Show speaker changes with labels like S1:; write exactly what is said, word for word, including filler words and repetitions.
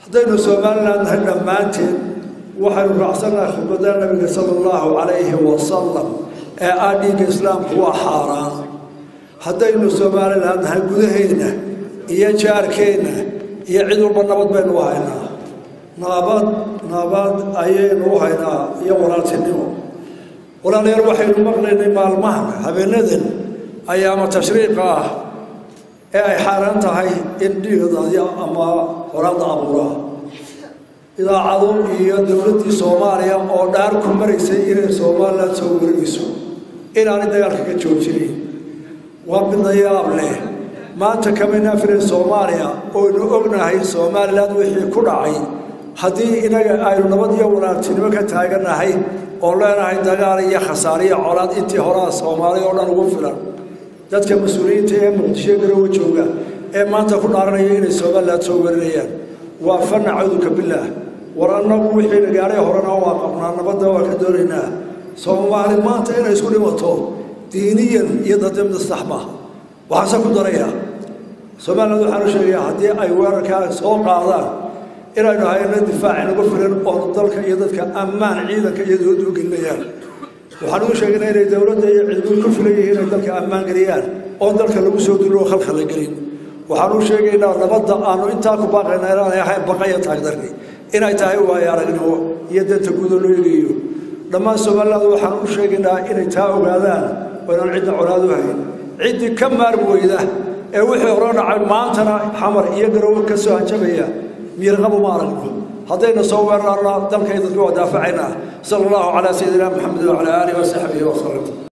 S1: haddaynu Soomaaliland nahay dhammaanteen waxaynu raacsanaa khudbada nabiga sallallahu alayhi wa sallam ee aadiga islaamku waa xaaraan haddaynu Soomaaliland nahay gudaheena iyo jaarkeena iyo cid walba nabad baynu haynaa nabad nabad ayaynu haynaa iyo walaaltinimo walaalayaal waxaynu maqlaynay maalmahan habeenadan ayaama tashriiqa ah ee ay xaaraan tahay in dhiigada ama walaada abuura idaacado iyo dawladda Soomaaliya oo dhaar ku mareysay inay Soomaaliland soo wargeyso inaanay dagaalka ka joojin waa bidayaab leh maanta kamina firin Soomaaliya oo inu ognahay Soomaaliland wixii ku dhacay haddii inaga aynu nabad iyo walaaltinimo ka taaganahay oo leenahay dagaal iyo khasaare iyo colaad intii hore Soomaaliya oo dhan ugu filan dadka mas'uuliyiinta ee Muqdisho garoowe jooga ee maanta ku dhaaranaya inay Soomaaliland soo warayaan waa fan acuuduka billah waranagu wixii gaaray horena waa qabnaa nabadda waa ka doonaynaa Soomaali maanta inay isku dhimato diiniyan iyo dadnimada saxma waxaan ku darayaa Soomaaliland waxaan sheegayaa haddii ay weerarka soo qaadaan inaynu hayno difaac inagu filan oo dalka iyo dadka ammaan ciidanka iyo dawladdu gelinayaan waxaan u sheegnay inay dawladda iyo ciidamadu ku filan yihiin inay dalka ammaan geliyaan oo dalka lagu soo dilo khalkhal la gelin waxaan u sheegaynaa nabadda aanu intaa ku baaqaynaa inay ahay baqaya taagdarki inay tahay waay aragnimo iyo danta guud loo yeeyo dhammaan Soomaaliland waxaan u sheegaynaa inay taa ogaadaan oo inaan cidna colaad u hayn cidi ka maarweyda ee wixii hore dhacay maantana xamar iyo garoowe ka soo hanjabaya miirqabo ma aragno haddayna soo weerarnaa dalkayda ku wadaafacayna sallallahu ala sayyidina Muhammad wa ala alihi wa sahbihi wa sallam